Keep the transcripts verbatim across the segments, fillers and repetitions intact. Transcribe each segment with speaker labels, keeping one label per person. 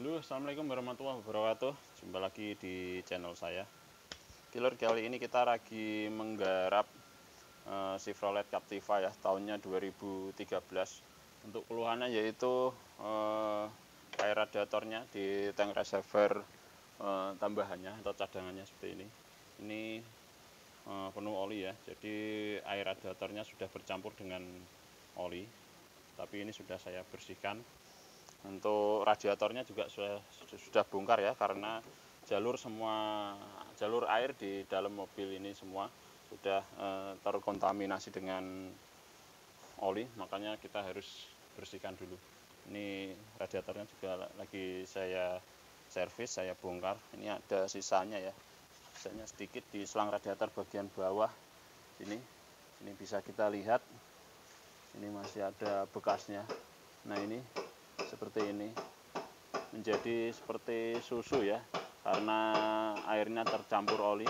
Speaker 1: Halo, assalamualaikum warahmatullahi wabarakatuh. Jumpa lagi di channel saya. Killer, kali ini kita lagi menggarap uh, Chevrolet Captiva ya, tahunnya dua ribu tiga belas. Untuk keluhannya yaitu uh, air radiatornya di tank reservoir uh, tambahannya atau cadangannya seperti ini. Ini uh, penuh oli ya, jadi air radiatornya sudah bercampur dengan oli. Tapi ini sudah saya bersihkan. Untuk radiatornya juga sudah sudah bongkar ya, karena jalur semua jalur air di dalam mobil ini semua sudah e, terkontaminasi dengan oli, makanya kita harus bersihkan dulu. Ini radiatornya juga lagi saya servis, saya bongkar. Ini ada sisanya ya, sisanya sedikit di selang radiator bagian bawah sini. Ini bisa kita lihat, ini masih ada bekasnya. Nah, ini seperti ini, menjadi seperti susu ya, karena airnya tercampur oli.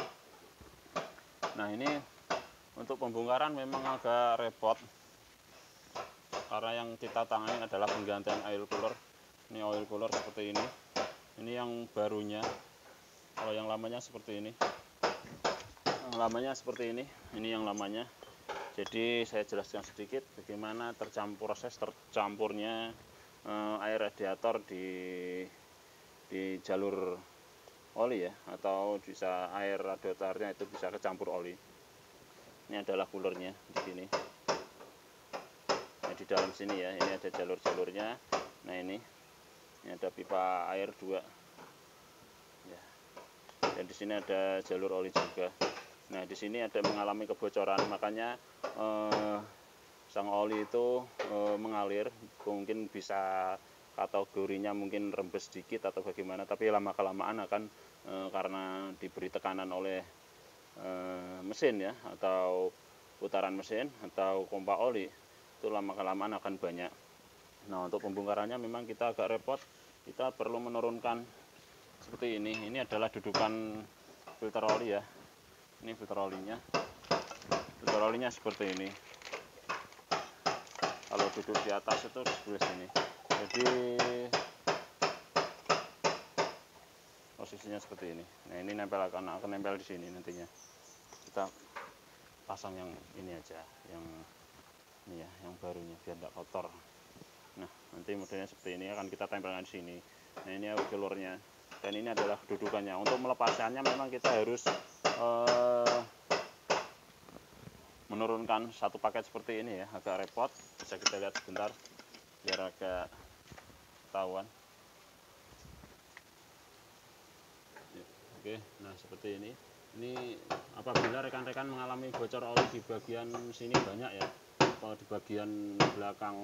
Speaker 1: Nah, ini untuk pembongkaran memang agak repot, karena yang kita tangani adalah penggantian oil cooler. Ini oil cooler seperti ini, ini yang barunya. Kalau yang lamanya seperti ini, yang lamanya seperti ini, ini yang lamanya. Jadi saya jelaskan sedikit bagaimana tercampur proses tercampurnya air radiator di di jalur oli ya, atau bisa air radiatornya itu bisa kecampur oli. Ini adalah coolernya di sini. Nah, di dalam sini ya, ini ada jalur-jalurnya. Nah, ini ini ada pipa air dua ya, dan di sini ada jalur oli juga. Nah, di sini ada mengalami kebocoran, makanya eh, sang oli itu e, mengalir. Mungkin bisa kategorinya mungkin rembes sedikit atau bagaimana, tapi lama kelamaan akan e, karena diberi tekanan oleh e, mesin ya, atau putaran mesin atau pompa oli, itu lama kelamaan akan banyak. Nah, untuk pembongkarannya memang kita agak repot. Kita perlu menurunkan seperti ini. Ini adalah dudukan filter oli ya, ini filter olinya. Filter olinya seperti ini. Kalau duduk di atas itu sebelah sini, jadi posisinya seperti ini. Nah, ini nempel akan akan nempel di sini nantinya. Kita pasang yang ini aja, yang ini ya, yang barunya, biar tidak kotor. Nah, nanti modelnya seperti ini akan kita tempelkan di sini. Nah, ini jalurnya, dan ini adalah kedudukannya. Untuk melepaskannya memang kita harus eh, menurunkan satu paket seperti ini ya, agak repot. Bisa kita lihat sebentar biar agak ketahuan. Oke, nah seperti ini. Ini apabila rekan-rekan mengalami bocor oli di bagian sini banyak ya, kalau di bagian belakang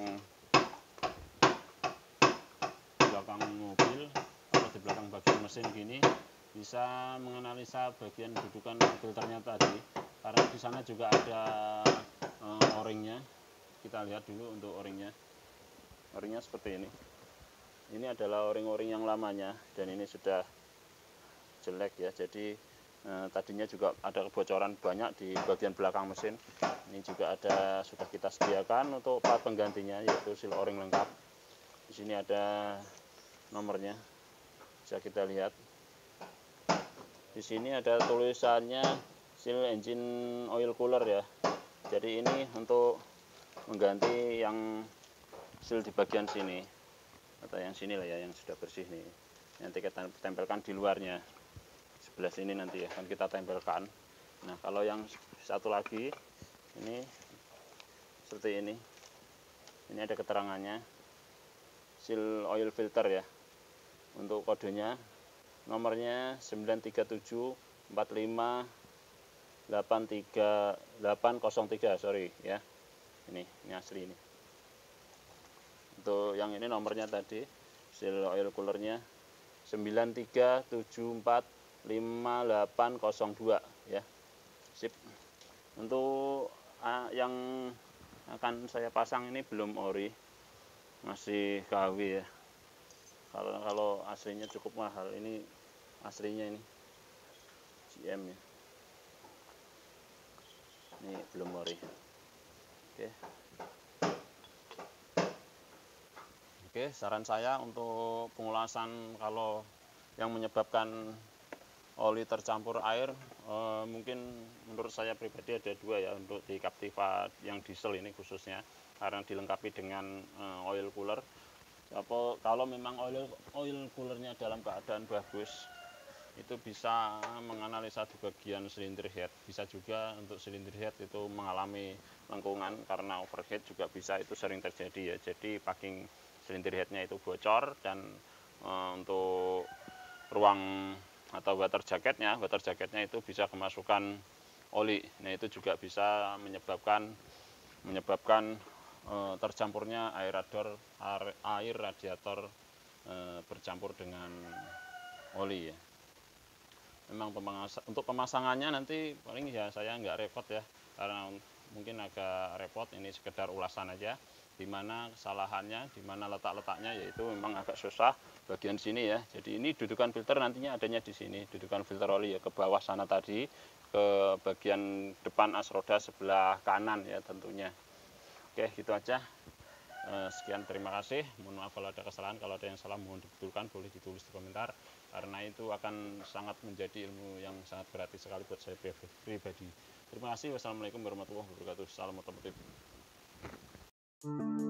Speaker 1: belakang mobil atau di belakang bagian mesin gini, bisa menganalisa bagian dudukan filternya tadi, karena di sana juga ada uh, o-ringnya. Kita lihat dulu untuk o-ringnya. O-ringnya seperti ini. Ini adalah o-ring-o-ring yang lamanya, dan ini sudah jelek ya. Jadi eh, tadinya juga ada kebocoran banyak di bagian belakang mesin. Ini juga ada, sudah kita sediakan untuk part penggantinya, yaitu seal o-ring lengkap. Di sini ada nomornya, bisa kita lihat. Di sini ada tulisannya seal engine oil cooler ya. Jadi ini untuk mengganti yang seal di bagian sini, atau yang sini lah ya, yang sudah bersih nih. Nanti kita tempelkan di luarnya, sebelah sini nanti ya, akan kita tempelkan. Nah, kalau yang satu lagi ini seperti ini, ini ada keterangannya, seal oil filter ya. Untuk kodenya, nomornya sembilan tiga tujuh empat lima delapan tiga delapan nol tiga, sorry ya. Ini, ini asli ini. Untuk yang ini nomornya tadi, seal oil coolernya sembilan tiga tujuh empat lima delapan nol dua ya. Sip. Untuk uh, yang akan saya pasang ini belum ori, masih K W ya. Kalau kalau aslinya cukup mahal, ini aslinya ini G M ya. Ini belum ori. Oke. Oke, saran saya untuk pengulasan kalau yang menyebabkan oli tercampur air, eh, mungkin menurut saya pribadi ada dua ya untuk di Captiva yang diesel ini khususnya, karena dilengkapi dengan eh, oil cooler. Apa, kalau memang oil oil coolernya dalam keadaan bagus, itu bisa menganalisa di bagian silinder head. Bisa juga untuk silinder head itu mengalami lengkungan karena overheat juga bisa, itu sering terjadi ya. Jadi packing silinder headnya itu bocor, dan e, untuk ruang atau water jacketnya, water jacketnya itu bisa kemasukan oli. Nah itu juga bisa menyebabkan menyebabkan e, tercampurnya air radiator air radiator e, bercampur dengan oli ya. Memang untuk pemasangannya nanti paling ya saya nggak repot ya, karena mungkin agak repot, ini sekedar ulasan aja di mana kesalahannya, di mana letak-letaknya, yaitu memang agak susah bagian sini ya. Jadi ini dudukan filter nantinya adanya di sini, dudukan filter oli ya, ke bawah sana tadi, ke bagian depan as roda sebelah kanan ya tentunya. Oke, gitu aja. Sekian, terima kasih. Mohon maaf kalau ada kesalahan, kalau ada yang salah mohon dibetulkan, boleh ditulis di komentar, karena itu akan sangat menjadi ilmu yang sangat berarti sekali buat saya pribadi. Terima kasih. Wassalamualaikum warahmatullahi wabarakatuh. Salam otomotif.